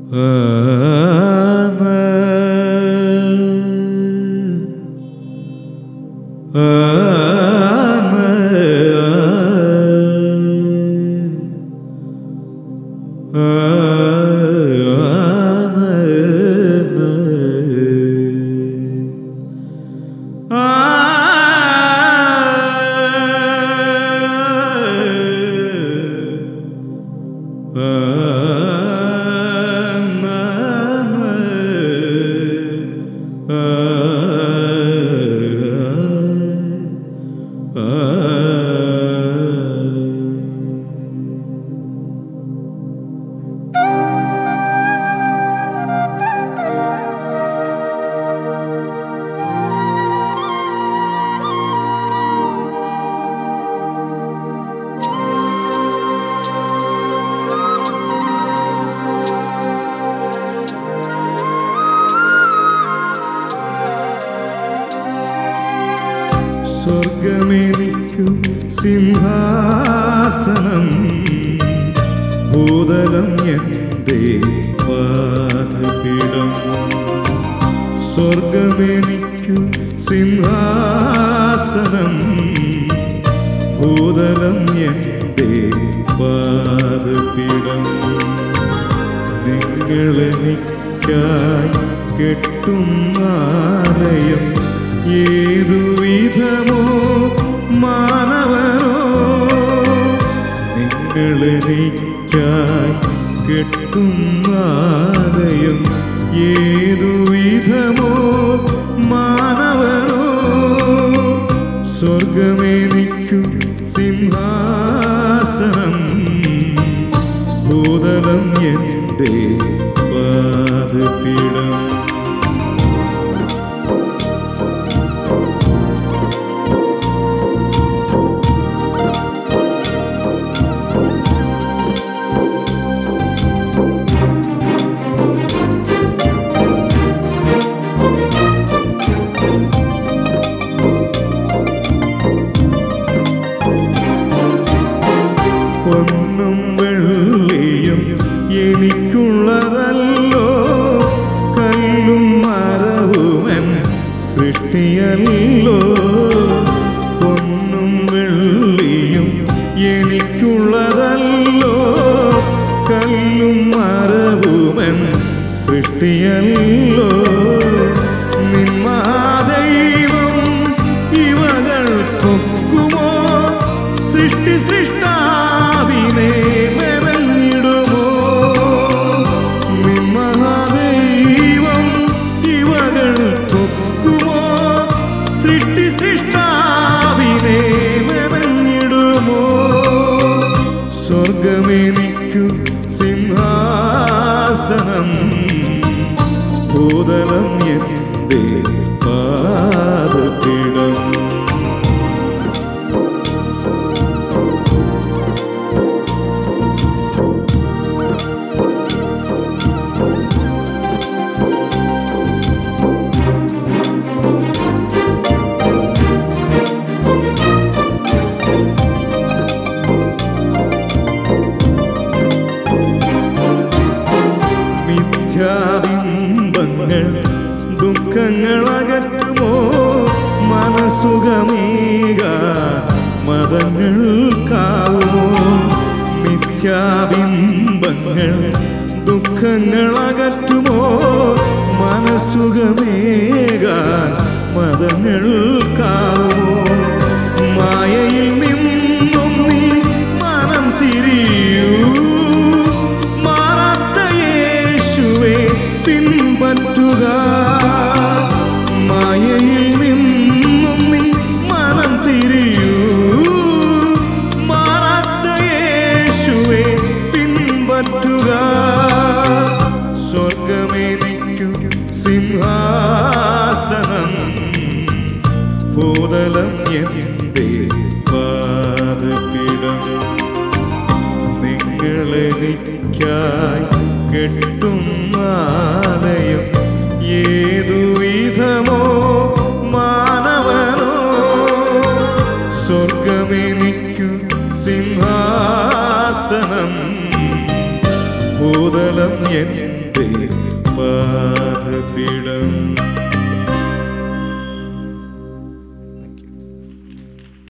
സ്വർഗമെനിക്കു സിംഹാസനം, ഭൂതലം എൻ്റെ പാദപീഠം. സ്വർഗമെനിക്കു സിംഹാസനം, ഭൂതലം എൻ്റെ പാദപീഠം. നിങ്ങളെനിക്കായി കെട്ടുന്നാലയം, ഏതു വിധമോ മാനവനോ. നിങ്ങളെനിക്കായി കെട്ടുന്നാലയം, ഏതു വിധമോ മാനവനോ. സ്വർഗമെനിക്കു സിംഹാസനം, ഭൂതലം എൻ്റെ പാദപീഠം. പൊന്നും വെള്ളിയും എനിക്കുള്ളതല്ലോ, കല്ലും മരവുമെൻ സൃഷ്ടിയല്ലോ. പൊന്നും വെള്ളിയും എനിക്കുള്ളതല്ലോ, കല്ലും മരവുമെൻ സൃഷ്ടിയല്ലോ. നിന്മാദൈവം ഇവകൾക്കൊക്കുമോ? സൃഷ്ടി സൃഷ്ടാവിനെ മെനഞ്ഞിടുമോ? നിന്മഹാദൈവം ഇവകൾക്കൊക്കുമോ? സൃഷ്ടി സൃഷ്ടാവിനെ മെനഞ്ഞിടുമോ? സ്വർഗമെനിക്കു സിംഹാസനം, ഭൂതലം എൻ്റെ പാദപീഠം. മിഥ്യാബിംബങ്ങൾ ദുഃഖങ്ങളകറ്റുമോ? മനസുഖമേകാൻ മതങ്ങൾക്കാവുമോ? മിഥ്യാബിംബങ്ങൾ ദുഃഖങ്ങളകറ്റുമോ? മനസുഖമേകാൻ മതങ്ങൾക്കാവുമോ? മായയിൽ നിന്നും നീ മനം തിരിയൂ, മാറാത്ത യേശുവെ പിൻപറ്റുക. മായയിൽ നിന്നും നീ മനം തിരിയൂ, മാറാത്ത യേശുവെ പിൻപറ്റുക. സ്വർഗമെനിക്കു സിംഹാസനം, ഭൂതലം എൻ്റെ പാദപീഠം. നിങ്ങളെനിക്കായി കെട്ടുന്നാലയം, ഏതു വിധമോ മാനവനോ. സ്വർഗമെനിക്കു സിംഹാസനം, ഭൂതലം എൻ്റെ നിന്റെ പാദപിടം